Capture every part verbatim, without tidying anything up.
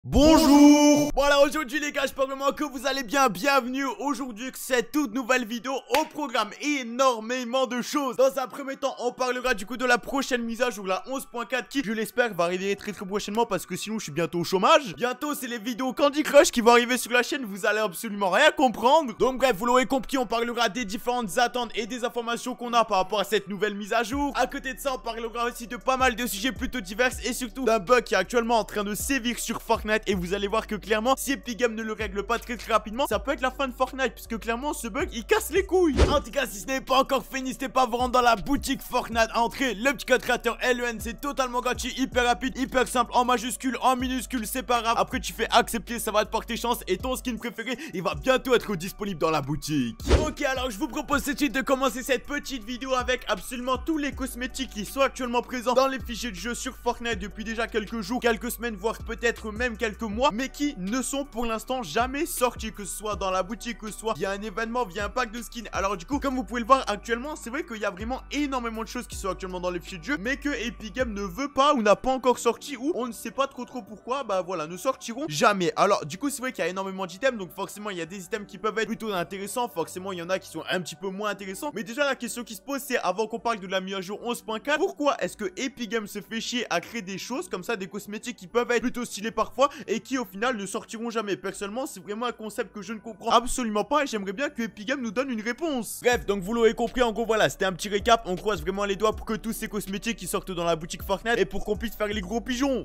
Bonjour. Bon alors aujourd'hui les gars, j'espère vraiment que vous allez bien. Bienvenue aujourd'hui que cette toute nouvelle vidéo. Au programme énormément de choses. Dans un premier temps on parlera du coup de la prochaine mise à jour, la onze point quatre, qui je l'espère va arriver très très prochainement, parce que sinon je suis bientôt au chômage. Bientôt c'est les vidéos Candy Crush qui vont arriver sur la chaîne. Vous allez absolument rien comprendre. Donc bref, vous l'aurez compris, on parlera des différentes attentes et des informations qu'on a par rapport à cette nouvelle mise à jour. À côté de ça on parlera aussi de pas mal de sujets plutôt divers, et surtout d'un bug qui est actuellement en train de sévir sur Fortnite. Et vous allez voir que clairement, si Epic Games ne le règle pas très très rapidement, ça peut être la fin de Fortnite, puisque clairement ce bug il casse les couilles. En tout cas, si ce n'est pas encore fait, n'hésitez pas à vous rendre dans la boutique Fortnite à entrer le petit code créateur L E N. C'est totalement gratuit, hyper rapide, hyper simple, en majuscule, en minuscule, c'est pas grave. Après tu fais accepter, ça va te porter chance, et ton skin préféré il va bientôt être disponible dans la boutique. Ok, alors je vous propose tout de suite de commencer cette petite vidéo avec absolument tous les cosmétiques qui sont actuellement présents dans les fichiers de jeu sur Fortnite depuis déjà quelques jours, quelques semaines, voire peut-être même quelques mois, mais qui ne sont pour l'instant jamais sortis, que ce soit dans la boutique, que ce soit via un événement, via un pack de skins. Alors du coup, comme vous pouvez le voir actuellement, c'est vrai qu'il y a vraiment énormément de choses qui sont actuellement dans les fichiers de jeu, mais que Epic Games ne veut pas ou n'a pas encore sorti, ou on ne sait pas trop trop pourquoi, bah voilà, ne sortiront jamais. Alors du coup, c'est vrai qu'il y a énormément d'items, donc forcément il y a des items qui peuvent être plutôt intéressants, forcément il y en a qui sont un petit peu moins intéressants, mais déjà la question qui se pose, c'est avant qu'on parle de la mise à jour onze point quatre, pourquoi est-ce que Epic Games se fait chier à créer des choses comme ça, des cosmétiques qui peuvent être plutôt stylés parfois et qui au final ne sortiront jamais? Personnellement, c'est vraiment un concept que je ne comprends absolument pas, et j'aimerais bien que Epic Games nous donne une réponse. Bref, donc vous l'aurez compris, en gros voilà, c'était un petit récap. On croise vraiment les doigts pour que tous ces cosmétiques qui sortent dans la boutique Fortnite, et pour qu'on puisse faire les gros pigeons.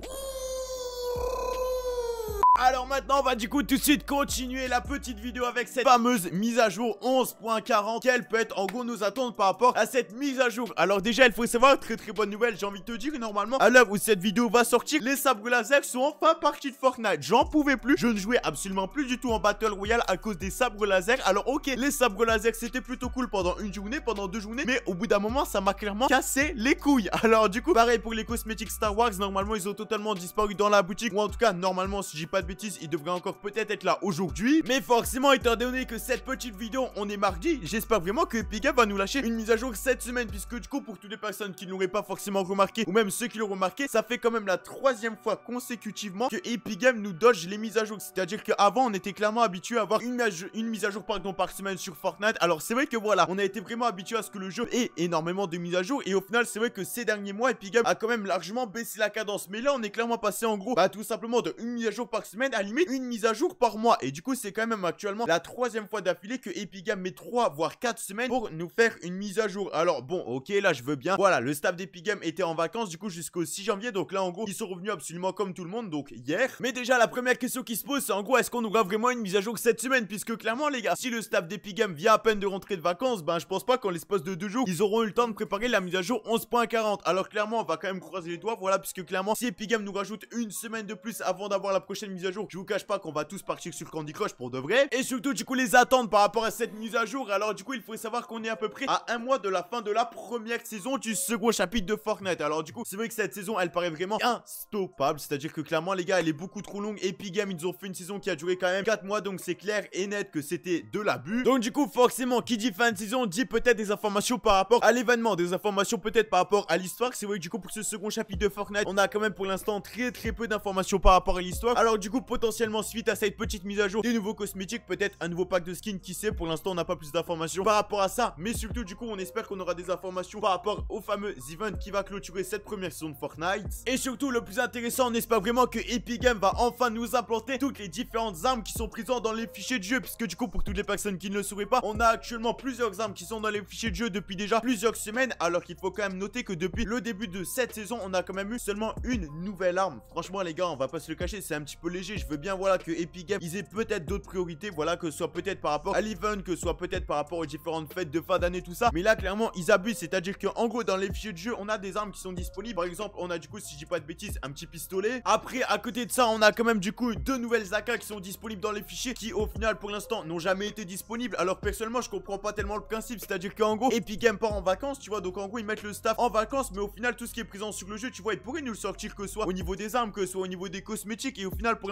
Alors maintenant on va du coup tout de suite continuer la petite vidéo avec cette fameuse mise à jour onze point quarante. Quelle peut être en gros nos attentes par rapport à cette mise à jour? Alors déjà il faut savoir, très très bonne nouvelle, j'ai envie de te dire, normalement à l'heure où cette vidéo va sortir, les sabres laser sont enfin partis de Fortnite. J'en pouvais plus, je ne jouais absolument plus du tout en Battle Royale à cause des sabres laser. Alors ok, les sabres laser c'était plutôt cool pendant une journée, pendant deux journées, mais au bout d'un moment ça m'a clairement cassé les couilles. Alors du coup pareil pour les cosmétiques Star Wars, normalement ils ont totalement disparu dans la boutique, ou en tout cas normalement, si j'ai pas de bêtises, il devrait encore peut-être être là aujourd'hui. Mais forcément, étant donné que cette petite vidéo on est mardi, j'espère vraiment que Epic Games va nous lâcher une mise à jour cette semaine, puisque du coup pour toutes les personnes qui ne l'auraient pas forcément remarqué, ou même ceux qui l'ont remarqué, ça fait quand même la troisième fois consécutivement que Epic Games nous dodge les mises à jour. C'est à dire qu'avant on était clairement habitué à avoir une, une mise à jour pardon, par semaine sur Fortnite. Alors c'est vrai que voilà, on a été vraiment habitué à ce que le jeu ait énormément de mises à jour, et au final c'est vrai que ces derniers mois Epic Games a quand même largement baissé la cadence. Mais là on est clairement passé en gros bah tout simplement de une mise à jour par semaine à limite une mise à jour par mois, et du coup c'est quand même actuellement la troisième fois d'affilée que Epic Games met trois voire quatre semaines pour nous faire une mise à jour. Alors bon, ok, là je veux bien, voilà, le staff d'Epic Games était en vacances du coup jusqu'au six janvier, donc là en gros ils sont revenus absolument comme tout le monde, donc hier. Mais déjà la première question qui se pose, c'est en gros, est-ce qu'on aura vraiment une mise à jour cette semaine? Puisque clairement les gars, si le staff d'Epic Games vient à peine de rentrer de vacances, ben je pense pas qu'en l'espace de deux jours ils auront eu le temps de préparer la mise à jour onze point quarante. Alors clairement on va quand même croiser les doigts, voilà, puisque clairement si Epic Games nous rajoute une semaine de plus avant d'avoir la prochaine mise à jour, je vous cache pas qu'on va tous partir sur Candy Crush pour de vrai. Et surtout du coup les attentes par rapport à cette mise à jour, alors du coup il faut savoir qu'on est à peu près à un mois de la fin de la première saison du second chapitre de Fortnite. Alors du coup c'est vrai que cette saison elle paraît vraiment instoppable, c'est à dire que clairement les gars elle est beaucoup trop longue. Epic Games ils ont fait une saison qui a duré quand même quatre mois, donc c'est clair et net que c'était de l'abus. Donc du coup forcément qui dit fin de saison dit peut-être des informations par rapport à l'événement, des informations peut-être par rapport à l'histoire. C'est vrai que du coup pour ce second chapitre de Fortnite on a quand même pour l'instant très très peu d'informations par rapport à l'histoire. Alors du coup potentiellement suite à cette petite mise à jour, des nouveaux cosmétiques, peut-être un nouveau pack de skins, qui sait. Pour l'instant on n'a pas plus d'informations par rapport à ça, mais surtout du coup on espère qu'on aura des informations par rapport au fameux event qui va clôturer cette première saison de Fortnite. Et surtout le plus intéressant, on espère vraiment que Epic Games va enfin nous implanter toutes les différentes armes qui sont présentes dans les fichiers de jeu, puisque du coup pour toutes les personnes qui ne le sauraient pas, on a actuellement plusieurs armes qui sont dans les fichiers de jeu depuis déjà plusieurs semaines, alors qu'il faut quand même noter que depuis le début de cette saison on a quand même eu seulement une nouvelle arme. Franchement les gars, on va pas se le cacher, c'est un petit peu léger. Je veux bien voilà que Epic Games ils aient peut-être d'autres priorités, voilà, que ce soit peut-être par rapport à l'event, que ce soit peut-être par rapport aux différentes fêtes de fin d'année, tout ça. Mais là clairement ils abusent, c'est à dire que en gros dans les fichiers de jeu on a des armes qui sont disponibles. Par exemple on a du coup, si je dis pas de bêtises, un petit pistolet. Après à côté de ça on a quand même du coup deux nouvelles A K qui sont disponibles dans les fichiers, qui au final pour l'instant n'ont jamais été disponibles. Alors personnellement je comprends pas tellement le principe, c'est à dire qu'en gros Epic Games part en vacances, tu vois, donc en gros ils mettent le staff en vacances, mais au final tout ce qui est présent sur le jeu, tu vois, ils pourraient nous le sortir que ce soit au niveau des armes, que ce soit au niveau des cosmétiques, et au final pour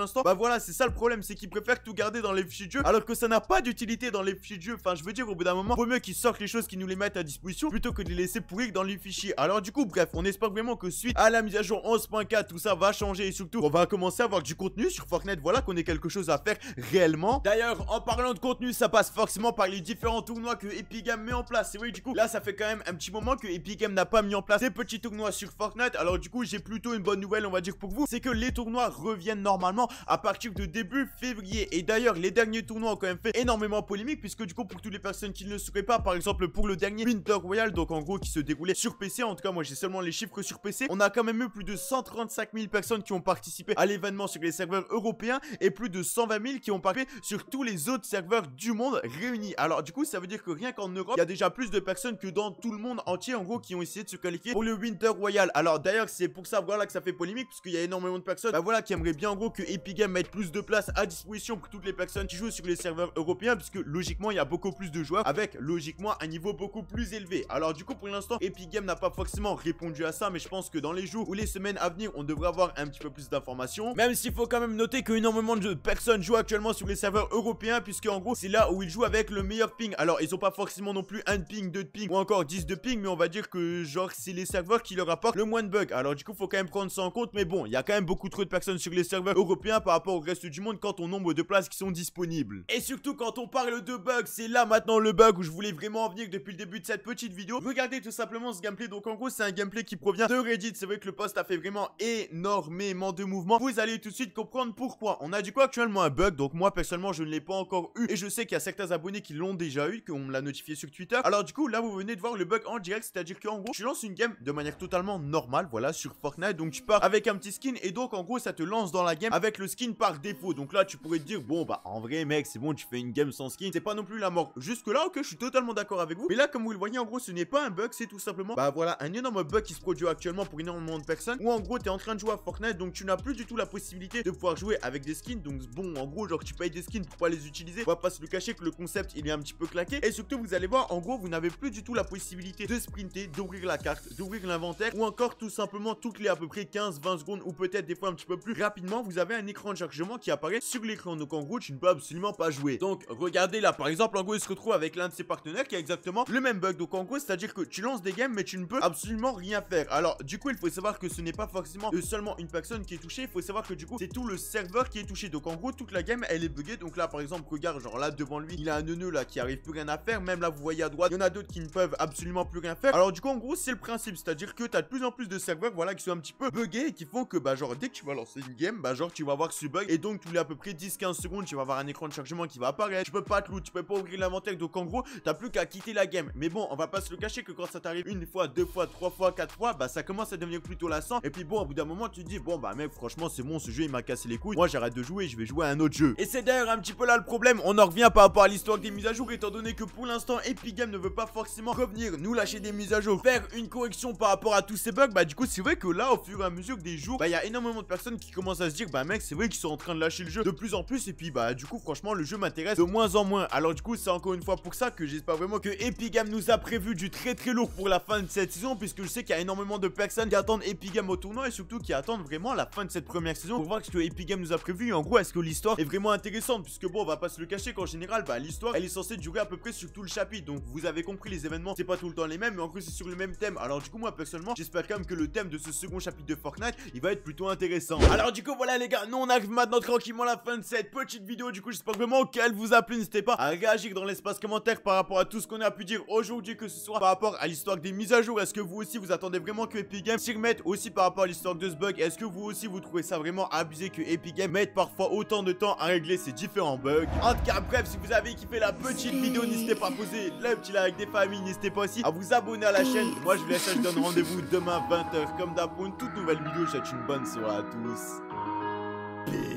l'instant, bah voilà, c'est ça le problème, c'est qu'ils préfèrent tout garder dans les fichiers de jeu, alors que ça n'a pas d'utilité dans les fichiers de jeu. Enfin, je veux dire, au bout d'un moment, vaut mieux qu'ils sortent les choses, qu'ils nous les mettent à disposition, plutôt que de les laisser pourrir dans les fichiers. Alors du coup, bref, on espère vraiment que suite à la mise à jour onze point quatre, tout ça va changer et surtout, on va commencer à avoir du contenu sur Fortnite. Voilà, qu'on ait quelque chose à faire réellement. D'ailleurs, en parlant de contenu, ça passe forcément par les différents tournois que Epic Games met en place. C'est vrai, du coup, là, ça fait quand même un petit moment que Epic Games n'a pas mis en place des petits tournois sur Fortnite. Alors du coup, j'ai plutôt une bonne nouvelle, on va dire, pour vous, c'est que les tournois reviennent normalement à partir de début février. Et d'ailleurs, les derniers tournois ont quand même fait énormément polémique, puisque du coup, pour toutes les personnes qui ne le sauraient pas, par exemple pour le dernier Winter Royale, donc en gros qui se déroulait sur P C, en tout cas moi j'ai seulement les chiffres sur P C, on a quand même eu plus de cent trente-cinq mille personnes qui ont participé à l'événement sur les serveurs européens et plus de cent vingt mille qui ont participé sur tous les autres serveurs du monde réunis. Alors du coup, ça veut dire que rien qu'en Europe, il y a déjà plus de personnes que dans tout le monde entier, en gros, qui ont essayé de se qualifier pour le Winter Royale. Alors d'ailleurs, c'est pour ça, voilà, que ça fait polémique, puisqu'il y a énormément de personnes, bah voilà, qui aimeraient bien en gros que Epic Games mette plus de place à disposition pour toutes les personnes qui jouent sur les serveurs européens, puisque logiquement, il y a beaucoup plus de joueurs avec logiquement un niveau beaucoup plus élevé. Alors du coup, pour l'instant, Epic Games n'a pas forcément répondu à ça, mais je pense que dans les jours ou les semaines à venir, on devrait avoir un petit peu plus d'informations. Même s'il faut quand même noter que énormément de personnes jouent actuellement sur les serveurs européens, puisque en gros, c'est là où ils jouent avec le meilleur ping. Alors, ils ont pas forcément non plus un ping, deux de ping ou encore dix de ping, mais on va dire que genre c'est les serveurs qui leur apportent le moins de bugs. Alors du coup, faut quand même prendre ça en compte, mais bon, il y a quand même beaucoup trop de personnes sur les serveurs européens par rapport au reste du monde quant au nombre de places qui sont disponibles. Et surtout, quand on parle de bugs, c'est là maintenant le bug où je voulais vraiment en venir depuis le début de cette petite vidéo. Regardez tout simplement ce gameplay. Donc en gros, c'est un gameplay qui provient de Reddit. C'est vrai que le post a fait vraiment énormément de mouvements. Vous allez tout de suite comprendre pourquoi. On a du coup actuellement un bug, donc moi personnellement je ne l'ai pas encore eu, et je sais qu'il y a certains abonnés qui l'ont déjà eu, qu'on me l'a notifié sur Twitter. Alors du coup là vous venez de voir le bug en direct, c'est à dire qu'en gros tu lances une game de manière totalement normale, voilà, sur Fortnite. Donc tu pars avec un petit skin et donc en gros ça te lance dans la game avec le skin par défaut. Donc là tu pourrais te dire bon bah en vrai mec c'est bon, tu fais une game sans skin, c'est pas non plus la mort. Jusque là ok, je suis totalement d'accord avec vous, mais là comme vous le voyez en gros ce n'est pas un bug, c'est tout simplement bah voilà un énorme bug qui se produit actuellement pour énormément de personnes, où en gros t'es en train de jouer à Fortnite, donc tu n'as plus du tout la possibilité de pouvoir jouer avec des skins. Donc bon en gros genre tu payes des skins pour pas les utiliser. On va pas se le cacher que le concept il est un petit peu claqué, et surtout vous allez voir en gros vous n'avez plus du tout la possibilité de sprinter, d'ouvrir la carte, d'ouvrir l'inventaire, ou encore tout simplement toutes les à peu près quinze vingt secondes, ou peut-être des fois un petit peu plus rapidement, vous avez un écran de chargement qui apparaît sur l'écran. Donc en gros tu ne peux absolument pas jouer. Donc regardez là par exemple, en gros il se retrouve avec l'un de ses partenaires qui a exactement le même bug. Donc en gros c'est à dire que tu lances des games mais tu ne peux absolument rien faire. Alors du coup il faut savoir que ce n'est pas forcément seulement une personne qui est touchée, il faut savoir que du coup c'est tout le serveur qui est touché. Donc en gros toute la game elle est buggée. Donc là par exemple regarde, genre là devant lui il a un neuneu là qui arrive plus rien à faire. Même là vous voyez à droite il y en a d'autres qui ne peuvent absolument plus rien faire. Alors du coup en gros c'est le principe, c'est à dire que tu as de plus en plus de serveurs voilà qui sont un petit peu buggés et qui font que bah genre dès que tu vas lancer une game bah genre tu vas avoir ce bug, et donc tous les à peu près dix quinze secondes tu vas avoir un écran de chargement qui va apparaître, tu peux pas te loot, tu peux pas ouvrir l'inventaire. Donc en gros t'as plus qu'à quitter la game. Mais bon on va pas se le cacher que quand ça t'arrive une fois, deux fois, trois fois, quatre fois, bah ça commence à devenir plutôt lassant. Et puis bon au bout d'un moment tu te dis bon bah mec franchement c'est bon, ce jeu il m'a cassé les couilles, moi j'arrête de jouer, je vais jouer à un autre jeu. Et c'est d'ailleurs un petit peu là le problème. On en revient par rapport à l'histoire des mises à jour, étant donné que pour l'instant Epic Games ne veut pas forcément revenir nous lâcher des mises à jour, faire une correction par rapport à tous ces bugs. Bah du coup c'est vrai que là au fur et à mesure des jours, bah il y a énormément de personnes qui commencent à se dire bah mec c'est vrai qu'ils sont en train de lâcher le jeu de plus en plus, et puis bah du coup franchement le jeu m'intéresse de moins en moins. Alors du coup c'est encore une fois pour ça que j'espère vraiment que Epic Games nous a prévu du très très lourd pour la fin de cette saison, puisque je sais qu'il y a énormément de personnes qui attendent Epic Games au tournoi, et surtout qui attendent vraiment la fin de cette première saison pour voir ce que Epic Games nous a prévu. Et en gros est-ce que l'histoire est vraiment intéressante, puisque bon on va pas se le cacher qu'en général bah l'histoire elle est censée durer à peu près sur tout le chapitre. Donc vous avez compris, les événements c'est pas tout le temps les mêmes, mais en gros c'est sur le même thème. Alors du coup moi personnellement j'espère quand même que le thème de ce second chapitre de Fortnite il va être plutôt intéressant. Alors du coup voilà les gars, nous on arrive maintenant tranquillement à la fin de cette petite vidéo. Du coup j'espère vraiment qu'elle vous a plu. N'hésitez pas à réagir dans l'espace commentaire par rapport à tout ce qu'on a pu dire aujourd'hui, que ce soit par rapport à l'histoire des mises à jour. Est-ce que vous aussi vous attendez vraiment que Epic Games s'y remette, aussi par rapport à l'histoire de ce bug? Est-ce que vous aussi vous trouvez ça vraiment abusé que Epic Games mette parfois autant de temps à régler ces différents bugs? En tout cas bref, si vous avez kiffé la petite vidéo, n'hésitez pas à poser le petit like des familles, n'hésitez pas aussi à vous abonner à la chaîne. Moi je vous laisse, je donne rendez-vous demain vingt heures comme d'hab pour une toute nouvelle vidéo. Je vous souhaite une bonne soirée à tous. Peace.